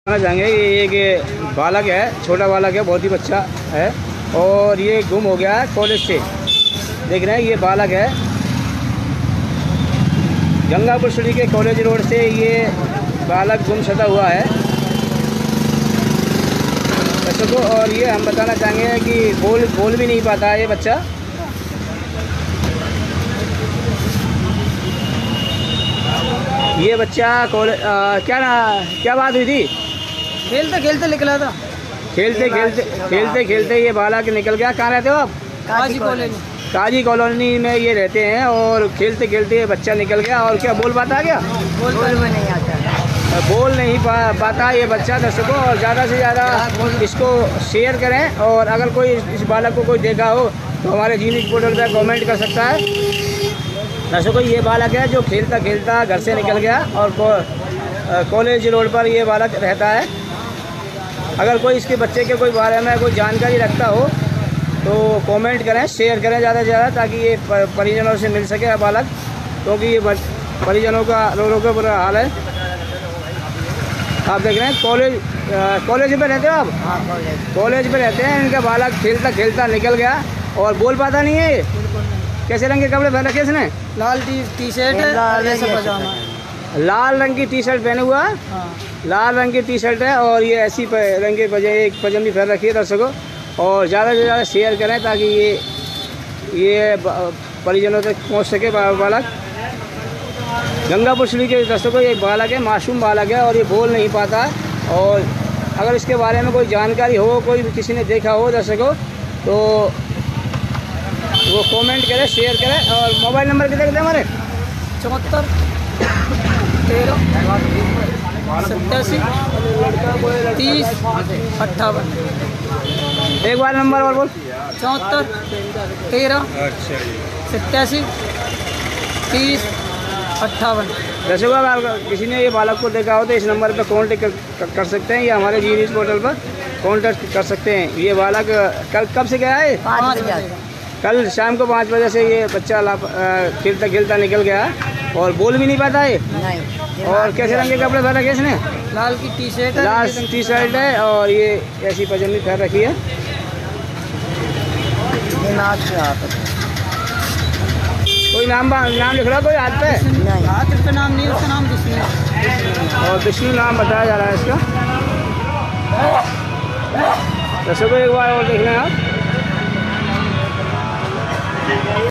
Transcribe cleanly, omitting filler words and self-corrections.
जाएंगे। ये एक बालक है, छोटा बालक है, बहुत ही बच्चा है और ये गुम हो गया है कॉलेज से। देख रहे हैं ये बालक है, गंगापुर सिटी के कॉलेज रोड से ये बालक गुमशुदा हुआ है बच्चों को। और ये हम बताना चाहेंगे कि बोल भी नहीं पाता है ये बच्चा। ये बच्चा कॉलेज क्या बात हुई थी? खेलते खेलते निकला था। खेलते खेलते ये बालक निकल गया। कहाँ रहते हो आप? काजी कॉलोनी में ये रहते हैं। और खेलते खेलते ये बच्चा निकल गया। और क्या बोल पाता है? क्या बोल में नहीं आता, बोल नहीं पाता ये बच्चा दर्शकों। और ज़्यादा से ज़्यादा इसको शेयर करें। और अगर कोई इस बालक को कोई देखा हो तो हमारे जीनिस पोर्टल पर कमेंट कर सकता है। दर्शकों ये बालक है जो खेलता खेलता घर से निकल गया और कॉलेज रोड पर ये बालक रहता है। अगर कोई इसके बच्चे के कोई बारे में कोई जानकारी रखता हो तो कमेंट करें, शेयर करें ज़्यादा से ज़्यादा, ताकि ये परिजनों से मिल सके बालक। क्योंकि ये परिजनों का रो का बुरा हाल है। आप देख रहे हैं कॉलेज पे रहते हो आप? हाँ, कॉलेज पे रहते हैं। इनका बालक खेलता खेलता निकल गया और बोल पाता नहीं है। ये कैसे रंग के कपड़े पहन रखे इसने? लाल टी शर्ट, पजामा, लाल रंग की टी शर्ट पहने हुआ है। हाँ। लाल रंग की टी शर्ट है और ये ऐसी रंग के एक पजामी पहन रखी है दर्शकों। और ज़्यादा से ज़्यादा शेयर करें ताकि ये परिजनों तक पहुंच सके बालक। गंगापुर सिटी के दर्शकों ये बालक है, मासूम बालक है और ये बोल नहीं पाता। और अगर इसके बारे में कोई जानकारी हो, कोई किसी ने देखा हो दर्शकों, तो वो कमेंट करें, शेयर करें। और मोबाइल नंबर कितने कितने हमारे? 74 13 87 30 58। एक बार नंबर और बोल। 74 13 87 30 58। दर्शकों अगर किसी ने ये बालक को देखा हो तो इस नंबर पर कॉन्टेक्ट कर सकते हैं या हमारे जी न्यूज़ पोर्टल पर कॉन्टेक्ट कर सकते हैं। ये बालक कब से गया है? 5 बजे। कल शाम को 5 बजे से ये बच्चा खेलता खेलता निकल गया और बोल भी नहीं पाता है। नहीं। और कैसे रंग के कपड़े पहन रखे इसने? लाल की टी शर्ट, लाल टी शर्ट है और ये ऐसी पजामी पहन रखी है। कोई नाम लिख रहा कोई हाथ पे? नहीं, हाथ पे नाम नहीं, उसका नाम विष्णु। और विष्णु नाम बताया जा रहा है इसका। दर्शकों एक बार और देख लें आप।